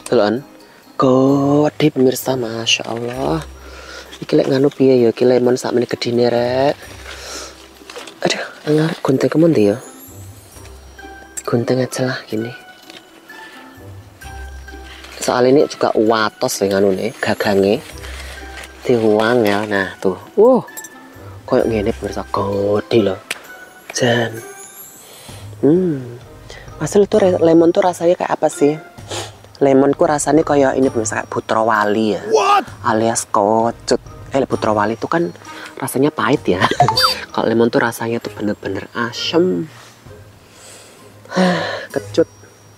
Delon. Gede pemirsa, Masya Allah. Iki lek nganu piye ya, iki lemon sak meneh gedine rek. Aduh, ngarep gunting kemundi ya. Gunting aja lah gini. Soal ini juga watos ya nganu nih, gagange. Diuang ya, nah tuh. Kayak gini pemirsa, gede loh. Jan. Asal tuh lemon tuh rasanya kayak apa sih? Lemonku rasanya kayak ini pemirsa, kayak Putra Wali ya. What? Alias kocut. Putra Wali itu kan rasanya pahit ya. Kalau lemon tuh rasanya tuh bener-bener asem. Kecut.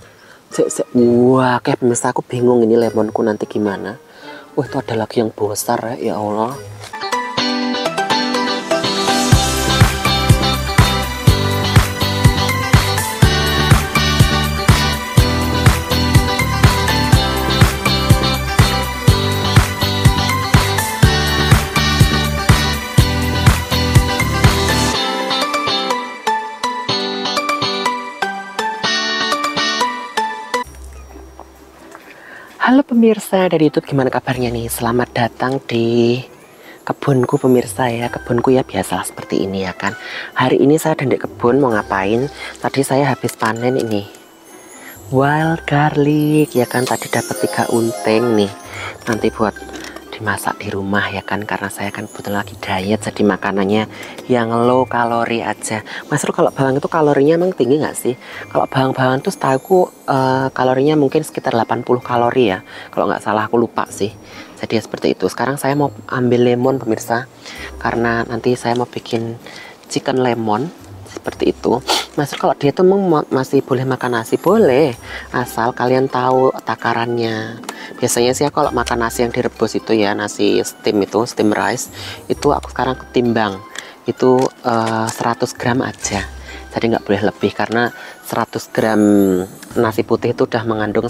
Wah, kayak pemirsa aku bingung ini lemonku nanti gimana. Wah, itu ada lagi yang besar ya Allah. Halo pemirsa dari YouTube, gimana kabarnya nih? Selamat datang di kebunku pemirsa ya. Kebunku ya biasalah seperti ini ya kan. Hari ini saya ada di kebun mau ngapain? Tadi saya habis panen ini wild garlic ya kan. Tadi dapat 3 unting nih. Nanti buat dimasak di rumah ya kan, karena saya kan kebetulan lagi diet, jadi makanannya yang low kalori aja. Mas Ru, kalau bawang itu kalorinya emang tinggi nggak sih? Kalau bawang-bawang tuh setahu kalorinya mungkin sekitar 80 kalori ya, kalau nggak salah, aku lupa sih. Jadi ya seperti itu. Sekarang saya mau ambil lemon pemirsa, karena nanti saya mau bikin chicken lemon seperti itu. Mas Ru, kalau dia tuh masih boleh makan nasi? Boleh, asal kalian tahu takarannya. Biasanya sih kalau makan nasi yang direbus itu ya, nasi steam itu, steam rice, itu aku sekarang ketimbang itu 100 gram aja. Jadi nggak boleh lebih, karena 100 gram nasi putih itu udah mengandung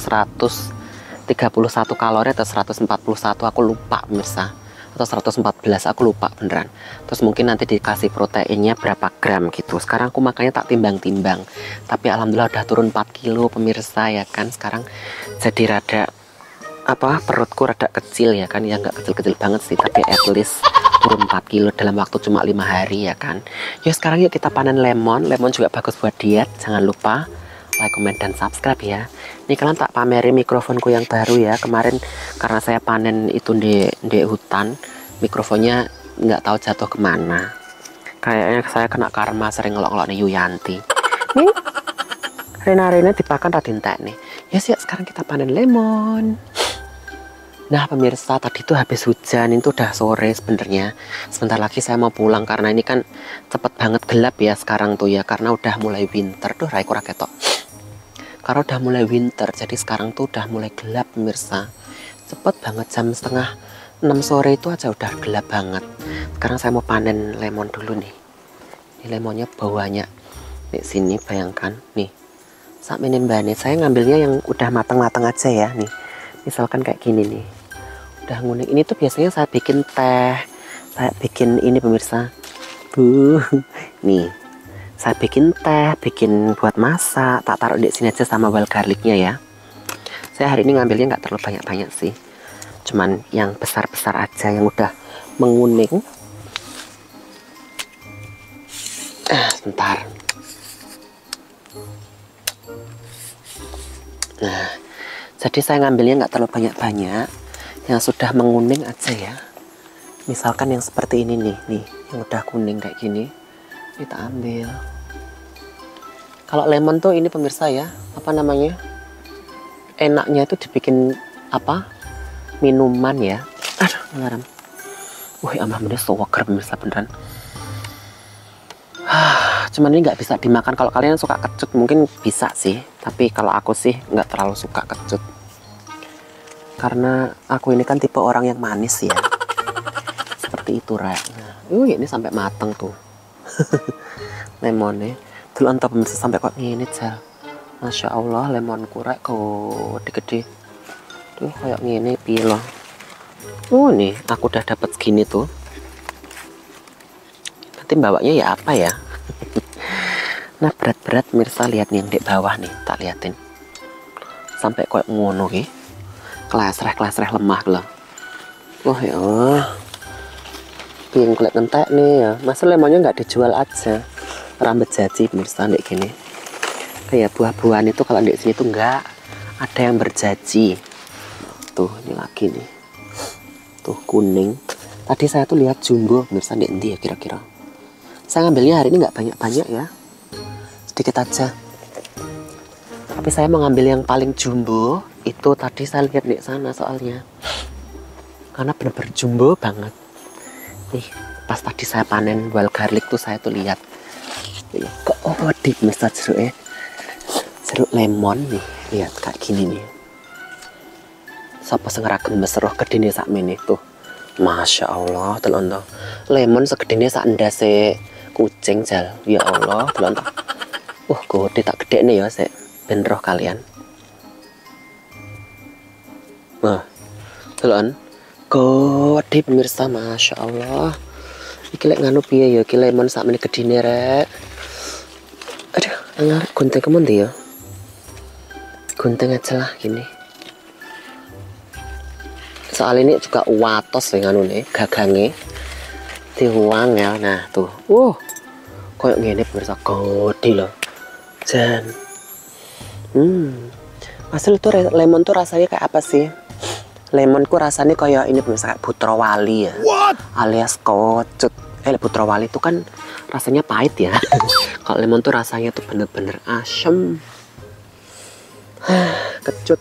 131 kalori atau 141, aku lupa pemirsa, atau 114, aku lupa beneran. Terus mungkin nanti dikasih proteinnya berapa gram gitu. Sekarang aku makannya tak timbang-timbang, tapi alhamdulillah udah turun 4 kilo pemirsa ya kan. Sekarang jadi rada perutku rada kecil ya kan, ya nggak kecil-kecil banget sih, tapi at least turun 4 kilo dalam waktu cuma 5 hari ya kan. Yuk sekarang yuk kita panen lemon. Lemon juga bagus buat diet, jangan lupa like, comment, dan subscribe ya. Ini kalian tak pamerin mikrofonku yang baru ya. Kemarin karena saya panen itu di hutan, mikrofonnya nggak tahu jatuh kemana. Kayaknya saya kena karma sering ngelok-ngelok nih Yuyanti. Nih Rena dipakan tadi entek nih. Ya sih, sekarang kita panen lemon. Nah pemirsa, tadi tuh habis hujan, itu udah sore sebenarnya. Sebentar lagi saya mau pulang, karena ini kan cepet banget gelap ya sekarang tuh ya, karena udah mulai winter. Duh, raiku raketok. Karena udah mulai winter, jadi sekarang tuh udah mulai gelap pemirsa. Cepet banget, jam setengah 6 sore itu aja udah gelap banget. Sekarang saya mau panen lemon dulu nih. Ini lemonnya bawahnya di sini, bayangkan nih. Saat menin bahannya, saya ngambilnya yang udah matang-matang aja ya nih. Misalkan kayak gini nih, udah nguning. Ini tuh biasanya saya bikin teh, saya bikin ini pemirsa. Nih, saya bikin teh, bikin buat masak, tak taruh di sini aja sama wild garlicnya ya. Saya hari ini ngambilnya nggak terlalu banyak-banyak sih, cuman yang besar-besar aja yang udah menguning. Sebentar. Nah, jadi saya ngambilnya nggak terlalu banyak-banyak, yang sudah menguning aja ya. Misalkan yang seperti ini nih, yang udah kuning kayak gini, kita ambil. Kalau lemon tuh ini pemirsa ya, enaknya itu dibikin minuman ya. Aduh, ngaram. Wih, amah bener seger pemirsa beneran. Cuman ini nggak bisa dimakan. Kalau kalian suka kecut mungkin bisa sih, tapi kalau aku sih nggak terlalu suka kecut, karena aku ini kan tipe orang yang manis ya. Seperti itu Rek. Ini sampai mateng tuh lemonnya. Dulu entah pemirsa sampai kok ini Jal. Masya Allah, lemonku Rek kok gede-gede tuh kayak gini pilo. Nih aku udah dapat segini tuh. Nanti bawanya ya apa ya. Nah berat-berat pemirsa, lihat nih yang di bawah nih, tak liatin sampai kok ngono ki. klesreh lemah loh. Wah ya Allah, piring kulit ngentek nih ya. Masa lemonnya nggak dijual aja, rambut jaji pemirsa nih gini. Kayak buah-buahan itu kalau di sini tuh nggak ada yang berjaji. Tuh ini lagi nih, tuh kuning. Tadi saya tuh lihat jumbo pemirsa, di ya kira-kira. Saya ngambilnya hari ini nggak banyak-banyak ya, sedikit aja. Tapi saya mau ngambil yang paling jumbo itu tadi saya lihat di sana soalnya, karena bener-bener jumbo banget. Nih pas tadi saya panen wild garlic tuh saya tuh lihat, kok di pemirsa jeruk lemon nih, lihat kayak gini nih. Sapa sing ora gemes roh gedene sakmene tuh. Masya Allah, delon to. Lemon segedene sak ndase kucing jal. Ya Allah, delon to. Gede tak gedekne ya sik ben roh kalian. Wah. Delon. Gede pemirsa, Masya Allah. Iki lek nganu piye ya, iki lemon sakmene gedene rek. Aduh, ngarep gunting kemundi ya. Gunting aja lah gini. Soal ini juga watos dengan nih gagange diuang ya. Nah tuh, kayak gini pemirsa, gede loh jan. Asal tuh lemon tuh rasanya kayak apa sih? Lemonku rasanya kayak ini pemirsa, kayak Putra Wali ya. Alias kocut. Putra Wali itu kan rasanya pahit ya. Kalau lemon tuh rasanya tuh bener-bener asem. Kecut.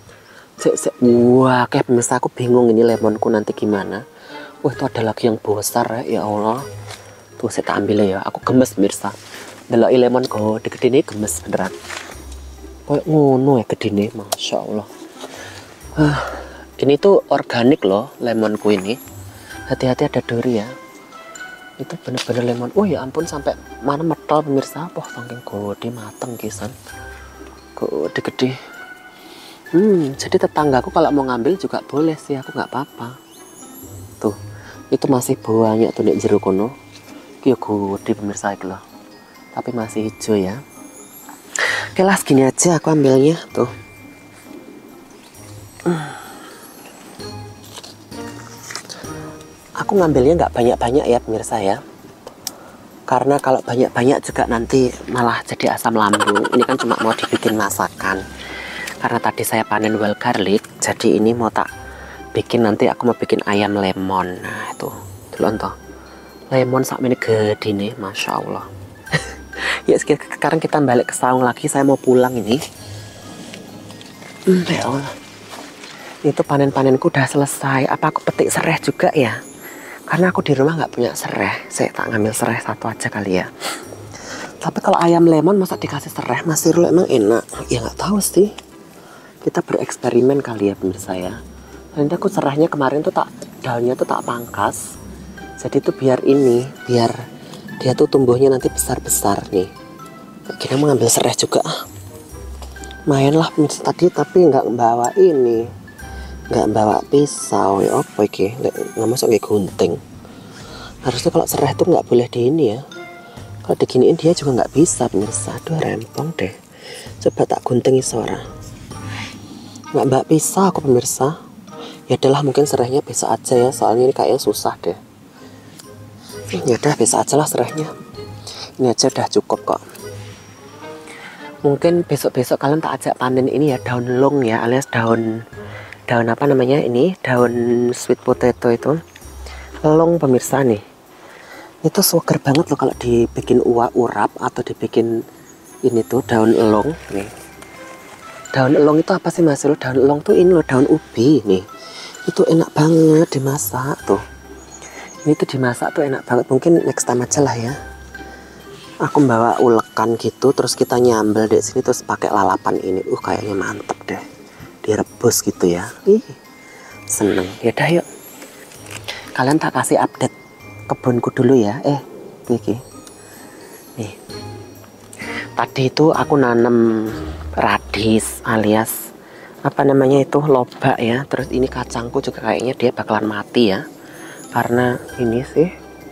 Wah, kayak pemirsa aku bingung ini lemonku nanti gimana. Wah, itu ada lagi yang besar ya Allah. Tuh saya tak ambil ya. Aku gemes pemirsa. Delok lemon kok gede ini gemes beneran. Kayak ngono ya gede ini, Masya Allah. Ini tuh organik loh lemonku ini. Hati-hati ada duri ya. Itu bener-bener lemon. Oh ya ampun, sampai mana metal pemirsa. Wah, saking gede mateng kisan. Gede-gede. Jadi tetanggaku kalau mau ngambil juga boleh sih, aku nggak apa-apa. Tuh, itu masih banyak tuh nek jero kono. Ki gede pemirsa iki loh. Tapi masih hijau ya. Oke lah, segini aja aku ambilnya tuh. Aku ngambilnya nggak banyak-banyak ya pemirsa ya. Karena kalau banyak-banyak juga nanti malah jadi asam lambung. Ini kan cuma mau dibikin masakan. Karena tadi saya panen wild garlic, jadi ini mau tak bikin, nanti aku mau bikin ayam lemon. Nah itu, delon toh. Lemon sak mene gede nih, Masya Allah. Ya sekarang kita balik ke saung lagi, saya mau pulang ini. Ya Allah. Itu panen-panenku udah selesai. Apa aku petik serai juga ya? Karena aku di rumah nggak punya serai. Saya tak ngambil serai satu aja kali ya. Tapi kalau ayam lemon masa dikasih serai masih emang enak? Ya nggak tahu sih. Kita bereksperimen kali ya pemirsa ya. Nanti aku serahnya kemarin tuh daunnya tuh tak pangkas. Jadi tuh biar dia tuh tumbuhnya nanti besar-besar nih. Kita mau ngambil serai juga. Main lah pemirsa tadi, tapi nggak bawa ini. Nggak bawa pisau ya apa iki? Nggak masuk kayak gunting. Harusnya kalau serai tuh nggak boleh di ini ya. Kalau diginiin dia juga nggak bisa pemirsa. Aduh rempong deh. Coba tak gunting suara. Nggak mbak pisah aku pemirsa. Ya adalah mungkin serahnya besok aja ya, soalnya ini kayaknya susah deh. Ya udah besok aja lah serahnya. Ini aja udah cukup kok. Mungkin besok-besok kalian tak ajak panen ini ya, daun long ya, alias daun apa namanya ini, daun sweet potato itu. Long pemirsa nih. Itu seger banget loh kalau dibikin urap atau dibikin ini tuh daun long nih. Daun elong itu apa sih mas? Daun elong tuh ini loh, daun ubi nih. Itu enak banget dimasak tuh. Ini tuh dimasak tuh enak banget. Mungkin next time aja lah ya. Aku bawa ulekan gitu, terus kita nyambel di sini terus pakai lalapan ini. Kayaknya mantep deh. Direbus gitu ya. Seneng. Yaudah yuk. Kalian tak kasih update kebunku dulu ya. Iki. Nih. Tadi itu aku nanam radis alias apa namanya itu lobak ya. Terus ini kacangku juga kayaknya dia bakalan mati ya, karena ini sih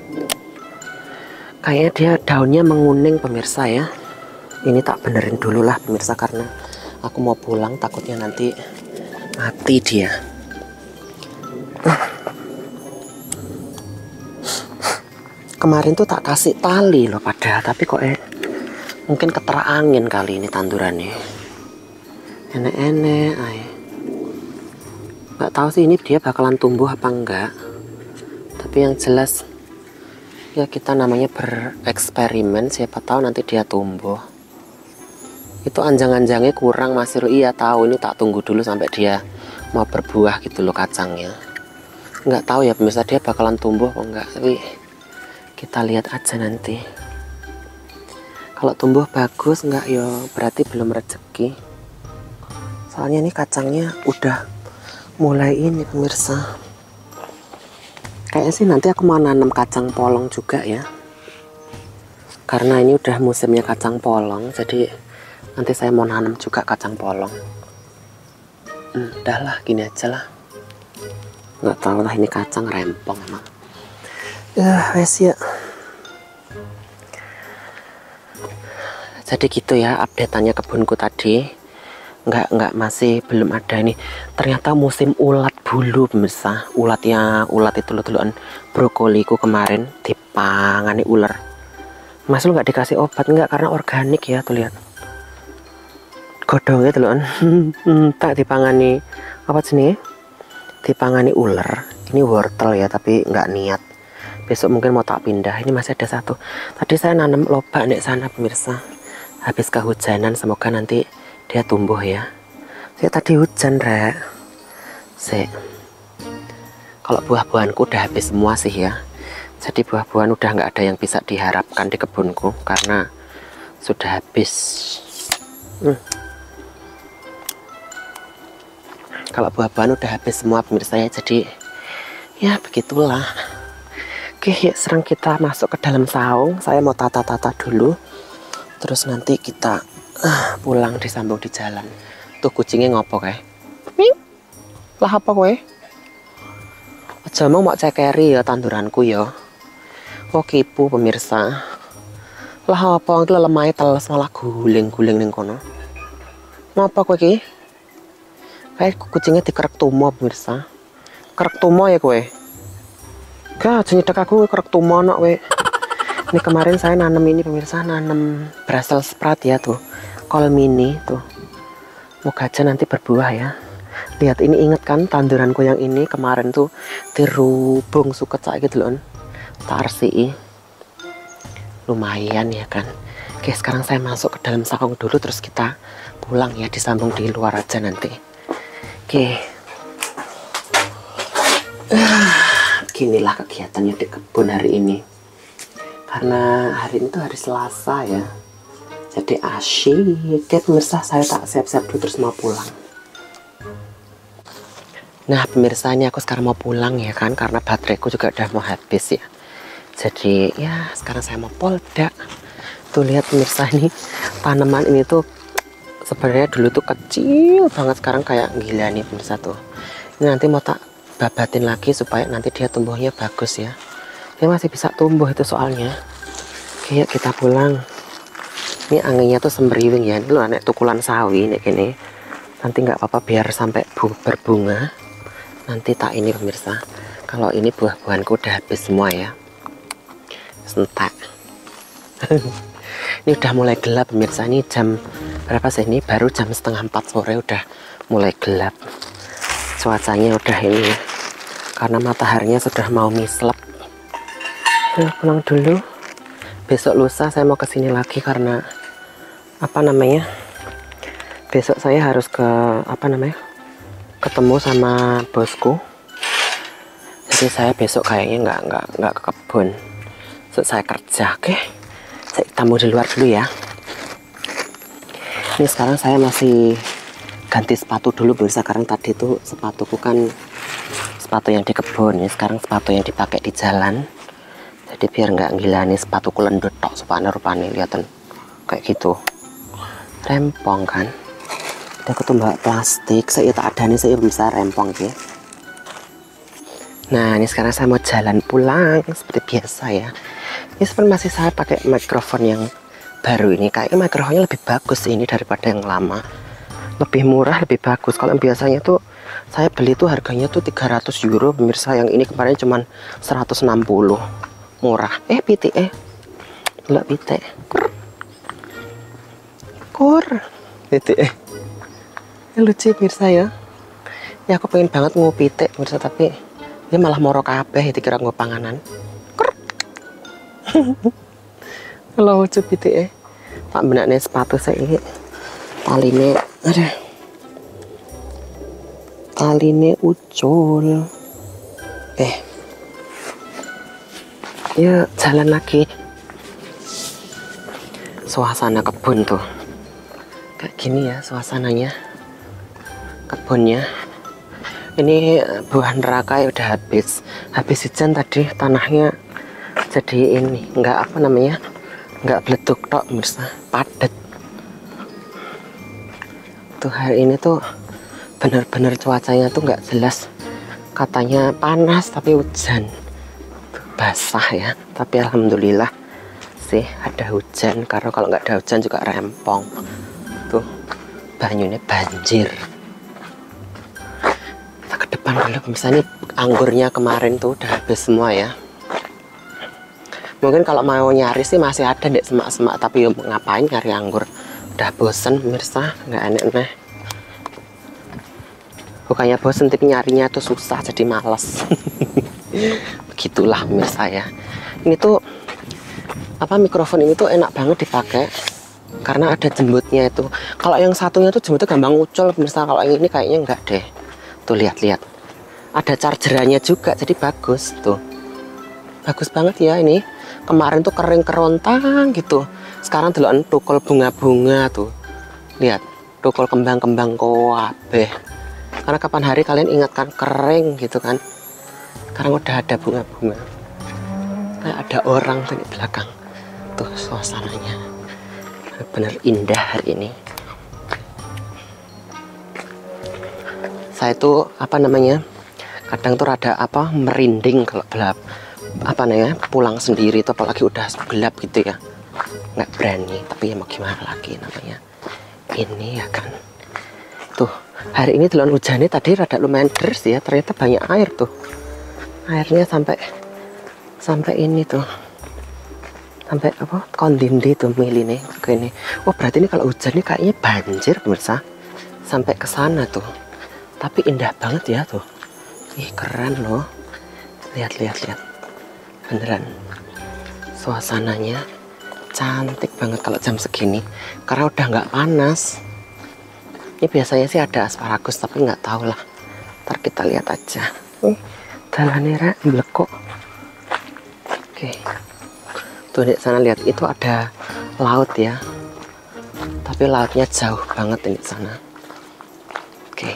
kayaknya dia daunnya menguning pemirsa ya. Ini tak benerin dulu lah pemirsa, karena aku mau pulang takutnya nanti Mati dia. Kemarin tuh tak kasih tali loh padahal, tapi kok mungkin ketera angin kali ini tandurannya. Enek-enek, nggak tahu sih ini dia bakalan tumbuh apa enggak. Tapi yang jelas ya kita namanya bereksperimen, siapa tahu nanti dia tumbuh. Itu anjang-anjangnya kurang Mas Iro. Iya tahu, ini tak tunggu dulu sampai dia mau berbuah gitu loh kacangnya. Nggak tahu ya pemirsa dia bakalan tumbuh apa enggak, tapi kita lihat aja nanti. Kalau tumbuh bagus enggak ya berarti belum rezeki. Soalnya ini kacangnya udah mulai ini pemirsa. Kayaknya sih nanti aku mau nanam kacang polong juga ya. Karena ini udah musimnya kacang polong, jadi nanti saya mau nanam juga kacang polong. Udah lah, gini aja lah. Nggak tahu lah ini kacang rempong emang. Wes ya. Jadi gitu ya updateannya kebunku tadi. Nggak masih belum ada ini. Ternyata musim ulat bulu pemirsa. Ulat itu loh brokoliku kemarin dipangani ular. Mas lu nggak dikasih obat nggak karena organik ya tuh lihat. Godongnya tuh loh. Tak dipangani apa sih? Dipangani ular. Ini wortel ya tapi nggak niat. Besok mungkin mau tak pindah. Ini masih ada satu. Tadi saya nanam lobak di sana pemirsa. Habis kehujanan semoga nanti dia tumbuh ya. Saya tadi hujan rek. Kalau buah-buahanku udah habis semua sih ya. Jadi buah-buahan udah nggak ada yang bisa diharapkan di kebunku karena sudah habis. Kalau buah-buahan udah habis semua pemirsa ya. Jadi ya begitulah. Oke, yuk sekarang kita masuk ke dalam saung. Saya mau tata-tata dulu. Terus nanti kita pulang disambung di jalan. Tuh kucingnya ngopo kayak. Lah apa kowe? Aja mau cekeri ya tanduranku ya. Kok kipu pemirsa. Lah apa iki lemah teles malah guling-guling ning kono. Ngopo kowe iki? Kayak kucingnya dikerek tumo pemirsa. Kerek tumo ya kowe. Gak nyedek aku kerek tumo nak we. Ini kemarin saya nanam ini pemirsa, nanam Brussels sprout ya tuh, kol mini tuh. Moga aja nanti berbuah ya. Lihat ini inget kan tanduranku yang ini kemarin tuh dirubung suket gitu loh. Tak RCI. Lumayan ya kan. Oke sekarang saya masuk ke dalam saung dulu terus kita pulang ya, disambung di luar aja nanti. Oke. Beginilah kegiatannya di kebun hari ini. Karena hari ini tuh hari Selasa ya. Jadi asyik. Oke pemirsa saya tak siap-siap dulu terus mau pulang. Nah pemirsa ini aku sekarang mau pulang ya kan. Karena bateraiku juga udah mau habis ya. Jadi ya sekarang saya mau poldak. Tuh lihat pemirsa ini. Tanaman ini tuh sebenarnya dulu tuh kecil banget. Sekarang kayak gila nih pemirsa tuh. Ini nanti mau tak babatin lagi supaya nanti dia tumbuhnya bagus ya. Dia masih bisa tumbuh itu soalnya. Kayak kita pulang. Ini anginnya tuh semberiwing ya. Ini loh anak tukulan sawi nih gini. Nanti nggak apa-apa biar sampai berbunga. Nanti tak ini pemirsa. Kalau ini buah-buahanku udah habis semua ya. Sentak. Ini udah mulai gelap pemirsa. Ini jam berapa sih ini? Baru jam 3:30 sore udah mulai gelap. Cuacanya udah ini ya. Karena mataharinya sudah mau mislep. Pulang dulu. Besok lusa saya mau kesini lagi karena apa namanya? Besok saya harus ke apa namanya? Ketemu sama bosku. Jadi saya besok kayaknya nggak ke kebun. Besok saya kerja, oke? Saya tamu di luar dulu ya. Ini sekarang saya masih ganti sepatu dulu pemirsa. Sekarang tadi tuh sepatuku kan sepatu yang di kebun ya. Sekarang sepatu yang dipakai di jalan. Jadi biar nggak gila nih sepatuku lendut tok rupanya lihatin kayak gitu. Rempong kan. Kita ketumbak plastik. Saya tak ada nih saya bisa rempong ya. Nah ini sekarang saya mau jalan pulang seperti biasa ya. Ini sebenarnya masih saya pakai mikrofon yang baru ini. Kayaknya mikrofonnya lebih bagus ini daripada yang lama. Lebih murah, lebih bagus. Kalau yang biasanya tuh Saya beli tuh harganya tuh 300 euro pemirsa. Yang ini kemarin cuman 160, murah. Pitik delok pitik. Kur pitik lucu pemirsa ya. Ya aku pengen banget mau pitik pemirsa, tapi dia malah moro kabeh dikira nggo panganan. Kalau lucu pitik tak benakne sepatu saya ini taline taline ucul. Ya jalan lagi. Suasana kebun tuh kayak gini ya suasananya, kebunnya. Ini buah neraka ya udah habis hujan tadi, tanahnya jadi ini nggak nggak beleduk tok pemirsa, padat tuh. Hari ini tuh bener-bener cuacanya tuh nggak jelas, katanya panas tapi hujan tuh, basah ya. Tapi alhamdulillah sih ada hujan, karena kalau nggak ada hujan juga rempong tuh, banyunya banjir. Kita ke depan dulu pemirsa. Ini anggurnya kemarin tuh udah habis semua ya. Mungkin kalau mau nyari sih masih ada dek semak-semak, tapi ya ngapain nyari anggur, udah bosen pemirsa, nggak aneh-aneh. Bukannya bosen, tapi nyarinya tuh susah, jadi males. Begitulah pemirsa ya. Ini tuh mikrofon ini tuh enak banget dipakai karena ada jembutnya itu. Kalau yang satunya tuh jembutnya gampang ucul pemirsa, kalau yang ini kayaknya enggak deh. Tuh lihat-lihat, ada chargerannya juga, jadi bagus tuh, bagus banget ya. Ini kemarin tuh kering kerontang gitu, sekarang deloken tukul bunga-bunga tuh, lihat tukul kembang-kembang kabeh. Karena kapan hari kalian ingatkan kering gitu kan, sekarang udah ada bunga-bunga, kayak ada orang tuh di belakang tuh. Suasananya bener indah hari ini. Saya tuh kadang tuh rada merinding kalau gelap, pulang sendiri tuh, apalagi udah gelap gitu ya, nggak berani. Tapi ya mau gimana lagi, namanya ini ya kan. Tuh hari ini delon hujannya tadi rada lumayan deras ya, ternyata banyak air tuh, airnya sampai ini tuh, sampai kondindi tuh miline gini. Oh berarti ini kalau hujan nih kayaknya banjir pemirsa, sampai ke sana tuh. Tapi indah banget ya tuh, keren loh. Lihat beneran suasananya cantik banget kalau jam segini, karena udah nggak panas. Ini biasanya sih ada asparagus, tapi nggak tahu lah, ntar kita lihat aja. Dalannya blekok. Oke, tuh di sana lihat, itu ada laut ya, tapi lautnya jauh banget ini sana. Oke,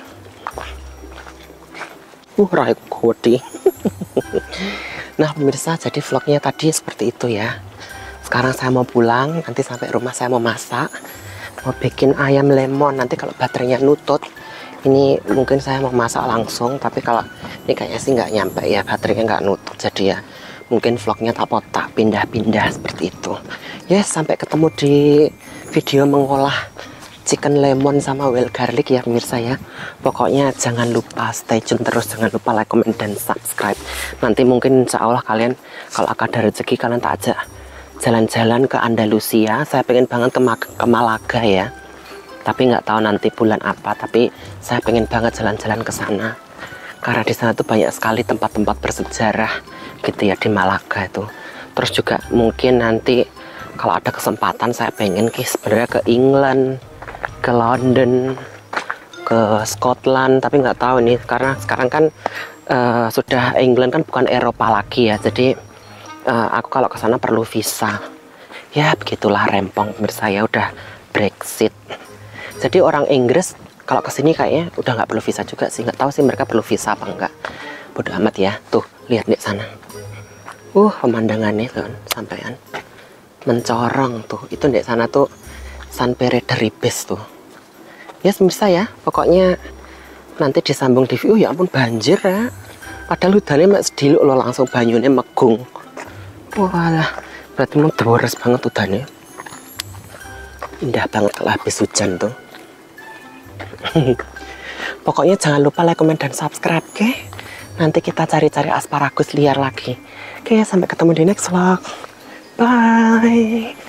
raik kodi. Nah pemirsa, jadi vlognya tadi seperti itu ya. Sekarang saya mau pulang, nanti sampai rumah saya mau masak, mau bikin ayam lemon. Nanti kalau baterainya nutut, ini mungkin saya mau masak langsung, tapi kalau ini kayaknya sih nggak nyampe ya, baterainya nggak nutut, jadi ya mungkin vlognya tak pindah-pindah seperti itu. Yes, sampai ketemu di video mengolah chicken lemon sama wild garlic ya pemirsa ya. Pokoknya jangan lupa stay tune terus, jangan lupa like, comment, dan subscribe. Nanti mungkin insya Allah kalian kalau akan ada rezeki, kalian tak ajak jalan-jalan ke Andalusia. Saya pengen banget ke Malaga ya, tapi nggak tahu nanti bulan apa. Tapi saya pengen banget jalan-jalan ke sana, karena di sana tuh banyak sekali tempat-tempat bersejarah gitu ya di Malaga itu. Terus juga mungkin nanti kalau ada kesempatan saya pengen sebenarnya ke England, ke London, ke Scotland, tapi nggak tahu nih karena sekarang kan sudah England kan bukan Eropa lagi ya, jadi aku kalau ke sana perlu visa. Ya begitulah rempong pemirsa ya, udah Brexit. Jadi orang Inggris kalau ke sini kayaknya udah nggak perlu visa juga sih, nggak tahu sih mereka perlu visa apa enggak. Bodoh amat ya. Tuh lihat di sana. Pemandangannya kan sampean mencorong tuh. Itu di sana tuh San Pere de Ribes tuh. Ya pemirsa ya, pokoknya nanti disambung di view. Ya ampun banjir ya. Padahal hujannya mak sediluk loh, langsung banyunya megung. Walah, berarti mau boros banget hujannya. Indah banget kalau habis hujan tuh. Pokoknya jangan lupa like, comment, dan subscribe, oke? Nanti kita cari-cari asparagus liar lagi. Oke, sampai ketemu di next vlog. Bye!